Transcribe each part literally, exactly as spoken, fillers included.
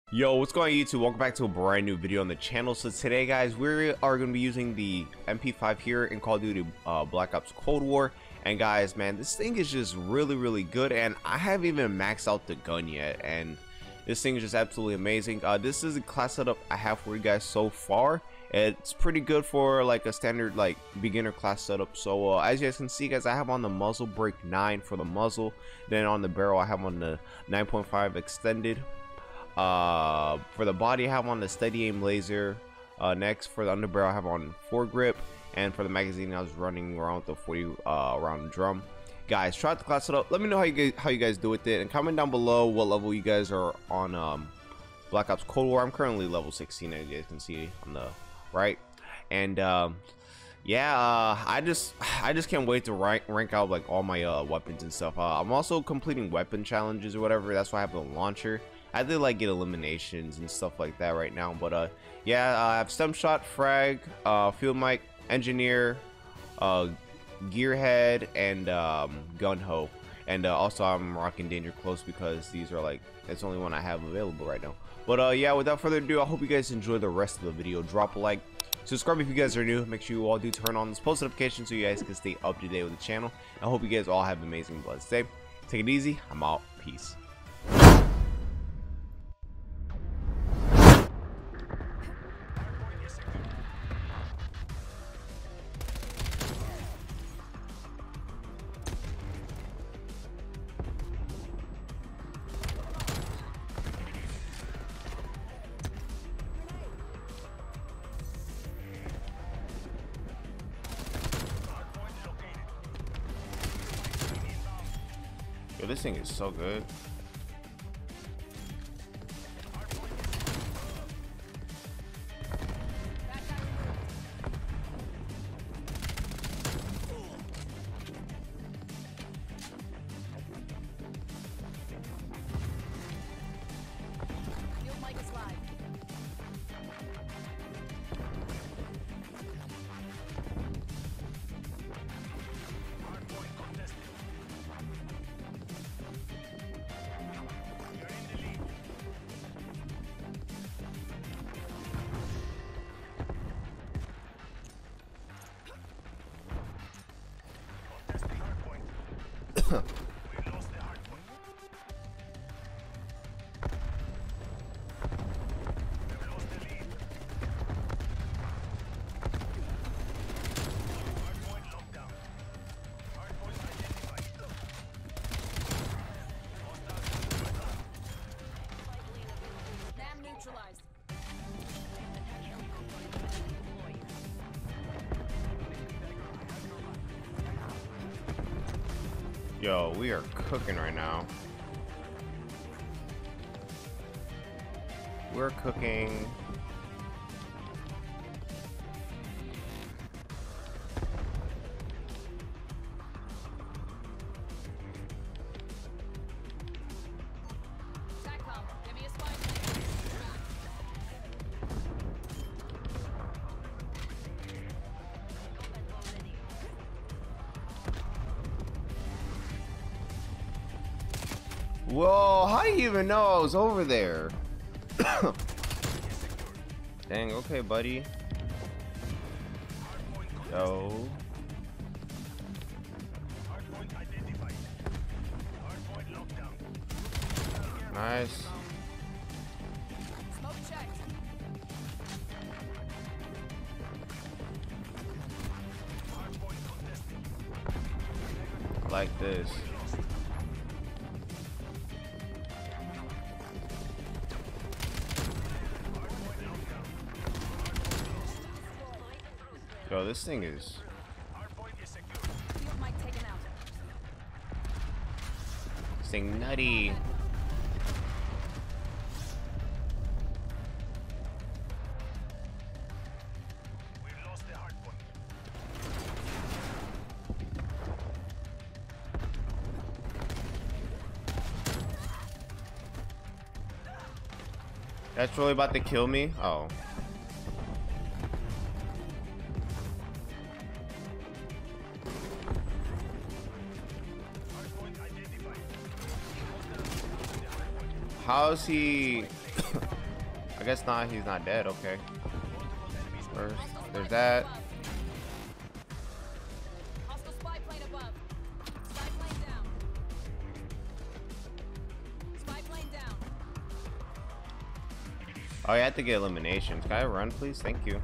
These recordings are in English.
Yo, what's going on YouTube? Welcome back to a brand new video on the channel. So today guys, we are going to be using the M P five here in Call of Duty uh, Black Ops Cold War. And guys, man, this thing is just really really good, and I haven't even maxed out the gun yet, and this thing is just absolutely amazing. Uh, this is the class setup I have for you guys so far. It's pretty good for like a standard like beginner class setup. So uh, as you guys can see guys, I have on the muzzle brake nine for the muzzle, then on the barrel I have on the nine point five extended. Uh, for the body I have on the steady aim laser. Uh, next for the underbarrel I have on foregrip, and for the magazine I was running around with the forty uh, round drum. Guys, try out the class setup. Let me know how you guys, how you guys do with it, and comment down below what level you guys are on um, Black Ops Cold War. I'm currently level sixteen, as you guys can see on the right, and um, yeah, uh, I just I just can't wait to rank, rank out like all my uh, weapons and stuff. Uh, I'm also completing weapon challenges or whatever. That's why I have the launcher. I did like get eliminations and stuff like that right now, but uh yeah, uh, I have stem shot, frag, uh field mic, engineer, uh gearhead, and um gun hoe, and uh, also I'm rocking danger close because these are like it's the only one I have available right now. But uh yeah, without further ado, I hope you guys enjoy the rest of the video. Drop a like, subscribe if you guys are new, make sure you all do turn on this post notification so you guys can stay up to date with the channel. I hope you guys all have an amazing blessed day. Take it easy. I'm out. Peace. Yo, this thing is so good. Yo, we are cooking right now. We're cooking. Whoa, how do you even know I was over there? Dang, okay, buddy. Yo. Nice. I like this. Yo, this thing is. This thing nutty. That's really about to kill me? Oh. How is he? I guess not. He's not dead. Okay. First, there's that. Hostile spy plane above. Spy plane down. Spy plane down. Oh, you have to get eliminations. Can I run, please? Thank you.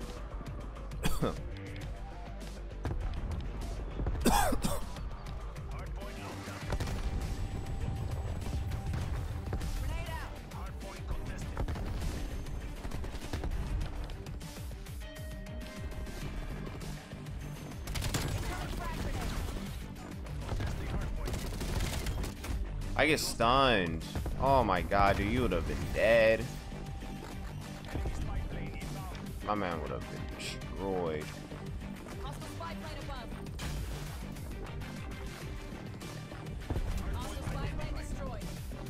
I get stunned. Oh my god, dude, you would have been dead. My man would have been destroyed. Hostile spy plane above. Hostile spy plane destroyed.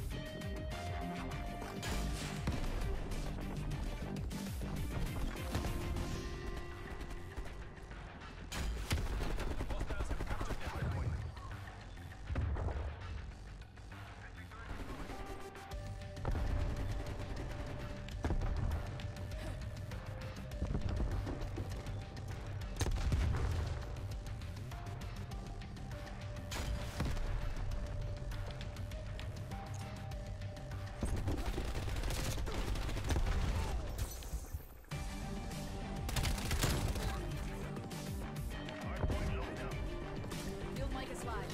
Field mic is live.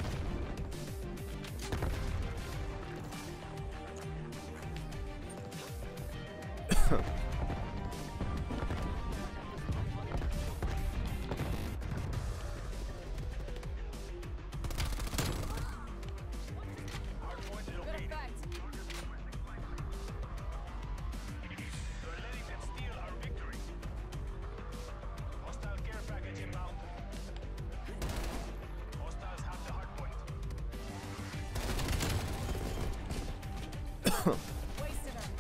Good effect. Wasted her.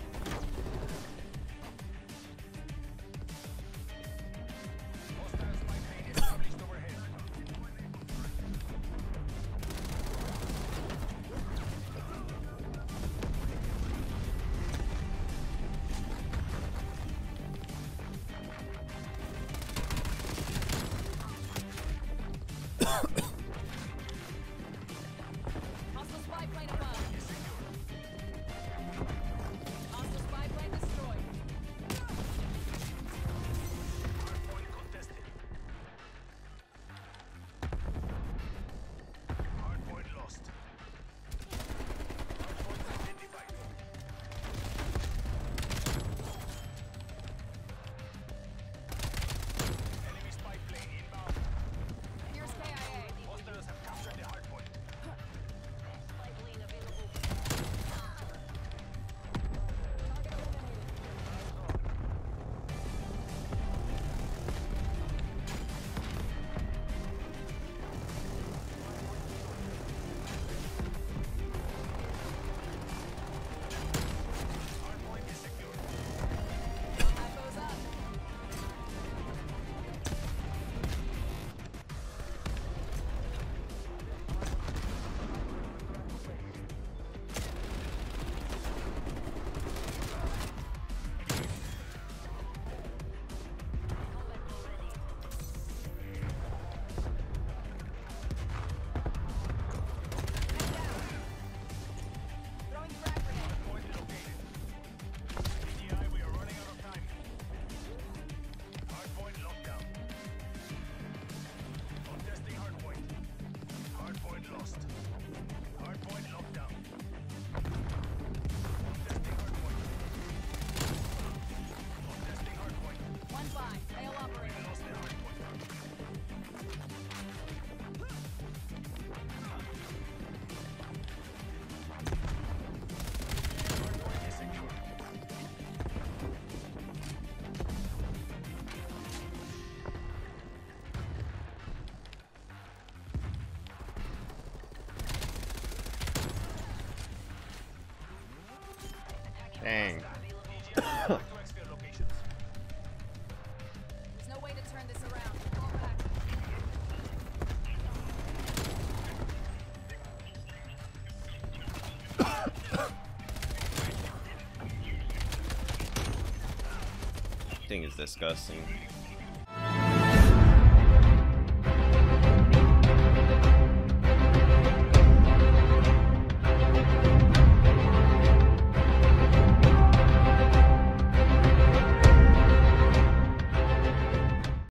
Hostile spy plane above. Hostile spy plane destroyed. Here's K I A. Echo's up. Throwing frag grenade. One by. Fail operator. Dang. There's no way to turn this around. Fall back. thing is disgusting.